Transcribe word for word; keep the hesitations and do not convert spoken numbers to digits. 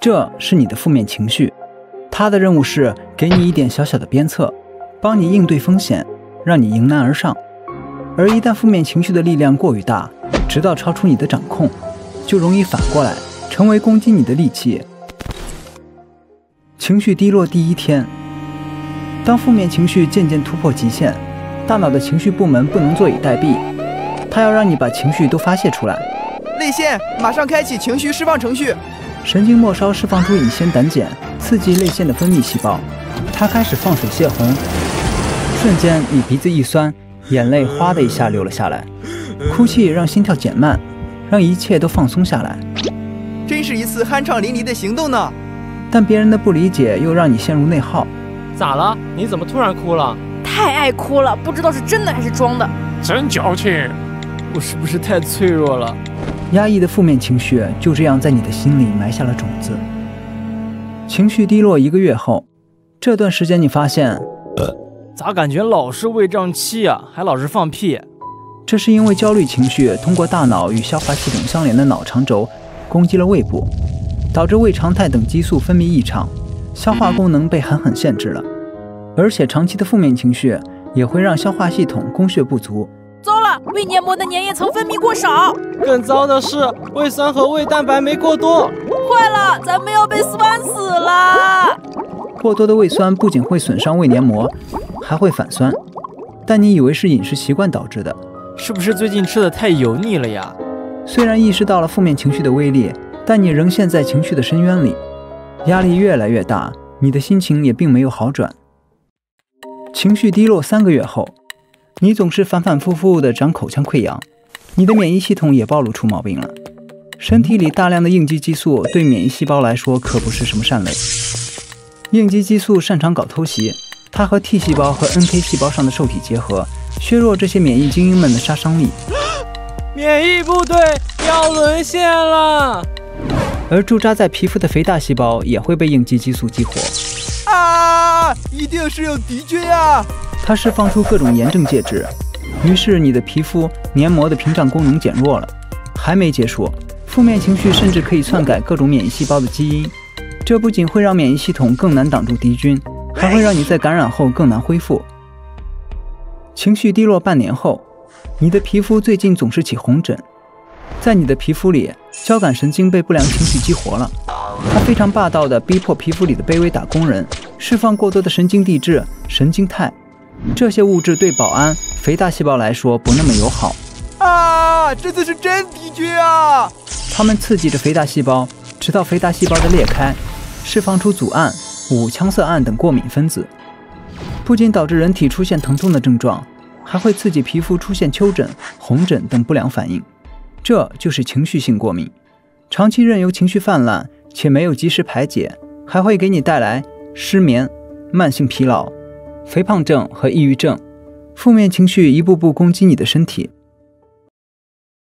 这是你的负面情绪，它的任务是给你一点小小的鞭策，帮你应对风险，让你迎难而上。而一旦负面情绪的力量过于大，直到超出你的掌控，就容易反过来成为攻击你的利器。情绪低落第一天，当负面情绪渐渐突破极限，大脑的情绪部门不能坐以待毙，它要让你把情绪都发泄出来。 泪腺马上开启情绪释放程序。 神经末梢释放出乙酰胆碱，刺激泪腺的分泌细胞，它开始放水泄洪。瞬间，你鼻子一酸，眼泪哗的一下流了下来。哭泣让心跳减慢，让一切都放松下来。 真是一次酣畅淋漓的行动呢。 但别人的不理解又让你陷入内耗。 咋了？你怎么突然哭了？ 太爱哭了，不知道是真的还是装的。 真矫情。 我是不是太脆弱了？ 压抑的负面情绪就这样在你的心里埋下了种子。情绪低落一个月后，这段时间你发现， 呃，咋感觉老是胃胀气啊，还老是放屁？ 这是因为焦虑情绪通过大脑与消化系统相连的脑肠轴攻击了胃部，导致胃常态等激素分泌异常，消化功能被狠狠限制了。而且长期的负面情绪也会让消化系统供血不足。 糟了，胃黏膜的粘液层分泌过少。 更糟的是，胃酸和胃蛋白酶过多。 坏了，咱们要被酸死了。 过多的胃酸不仅会损伤胃黏膜，还会反酸。但你以为是饮食习惯导致的， 是不是最近吃的太油腻了呀？ 虽然意识到了负面情绪的威力，但你仍陷在情绪的深渊里，压力越来越大，你的心情也并没有好转。情绪低落三个月后，你总是反反复复地长口腔溃疡，你的免疫系统也暴露出毛病了。身体里大量的应激激素对免疫细胞来说可不是什么善类。应激激素擅长搞偷袭，它和 T 细胞和 N K 细胞上的受体结合，削弱这些免疫精英们的杀伤力。 免疫部队要沦陷了。 而驻扎在皮肤的肥大细胞也会被应激激素激活。 啊！一定是有敌军啊！ 它释放出各种炎症介质，于是你的皮肤黏膜的屏障功能减弱了。还没结束，负面情绪甚至可以篡改各种免疫细胞的基因，这不仅会让免疫系统更难挡住敌军，还会让你在感染后更难恢复。情绪低落半年后，你的皮肤最近总是起红疹，在你的皮肤里，交感神经被不良情绪激活了，它非常霸道地逼迫皮肤里的卑微打工人释放过多的神经递质、神经肽，这些物质对保安肥大细胞来说不那么友好。 啊，这次是真敌军啊！ 它们刺激着肥大细胞，直到肥大细胞的裂开，释放出组胺、五羟色胺等过敏分子，不仅导致人体出现疼痛的症状，还会刺激皮肤出现丘疹、红疹等不良反应。这就是情绪性过敏，长期任由情绪泛滥且没有及时排解，还会给你带来失眠、慢性疲劳、肥胖症和抑郁症。负面情绪一步步攻击你的身体，